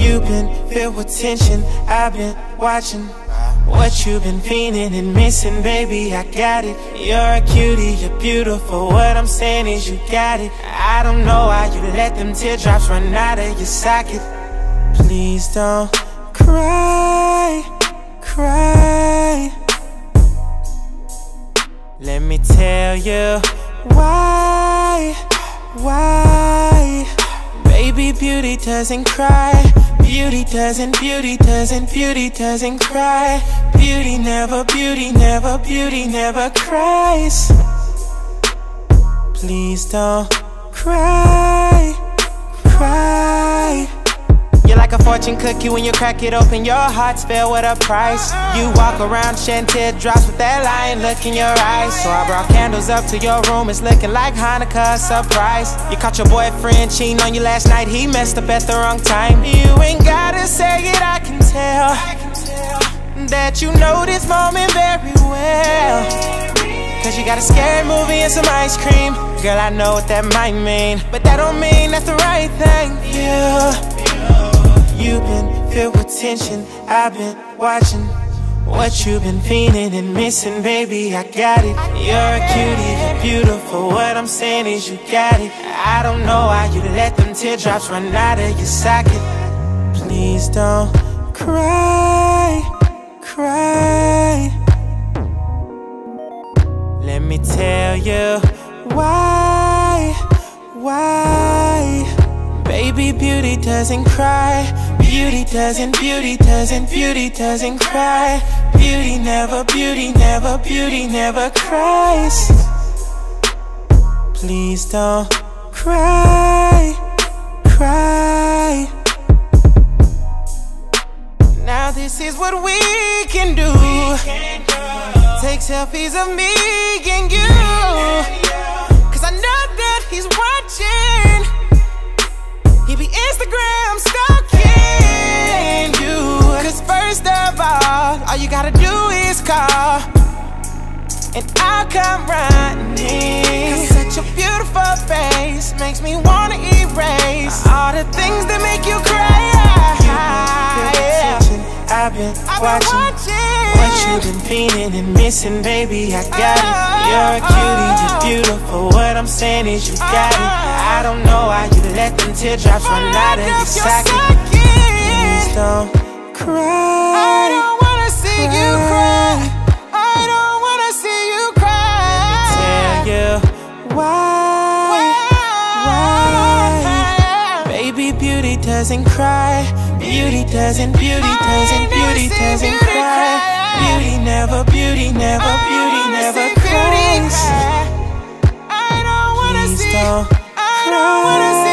You've been filled with tension, I've been watching what you've been feeling and missing, baby, I got it. You're a cutie, you're beautiful, what I'm saying is you got it. I don't know why you let them teardrops run out of your socket. Please don't cry, cry. Let me tell you why. Baby, beauty doesn't cry. Beauty doesn't, beauty doesn't, beauty doesn't cry. Beauty never, beauty never, beauty never cries. Please don't cry, cry. You're like a fortune cookie, when you crack it open, your heart's filled with a price. You walk around shedding teardrops with that lion look in your eyes. So I brought candles up to your room, it's looking like Hanukkah surprise. You caught your boyfriend cheating on you last night, he messed up at the wrong time. You ain't gotta say it, I can tell that you know this moment very well. Cause you got a scary movie and some ice cream. Girl, I know what that might mean, but that don't mean that's the right thing for you. You've been filled with tension, I've been watching what you've been feeling and missing, baby, I got it. You're a cutie, you're beautiful, what I'm saying is you got it. I don't know why you let them teardrops run out of your socket. Please don't cry, cry. Let me tell you why. Baby, beauty doesn't cry. Beauty doesn't, beauty doesn't, beauty doesn't cry. Beauty never, beauty never, beauty never cries. Please don't cry, cry. Now this is what we can do. Take selfies of me and you, cause I know that he's watching. He be Instagram stalking you. Cause first of all you gotta do is call, and I'll come running. Cause such a beautiful face makes me wanna erase all the things that make you cry. I've been watching what you've been feeling and missing, baby, I got it. You're a cutie, you're beautiful, what I'm saying is you got it. I don't know why you let them teardrops run out of your socket. Please don't cry. I don't wanna see you cry. I don't wanna see you cry. Let me tell you why. Baby, beauty doesn't cry. Beauty doesn't, beauty doesn't, beauty doesn't cry. Beauty never, beauty never, beauty never cries. Please don't cry.